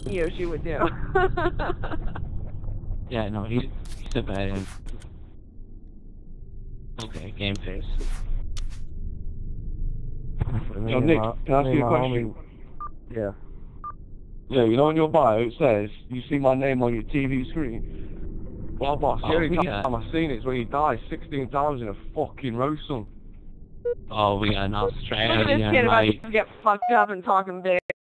Yoshi would do. Yeah, no, he's a badass. Okay, game face. Yo, Nick, can I ask you a question? Yeah. Yeah, you know in your bio it says, you see my name on your TV screen. Well, boss, the only time I've seen it is when you die 16 times in a fucking row, son. Oh, we got an Australian, Look at this kid about to get fucked up and talking big.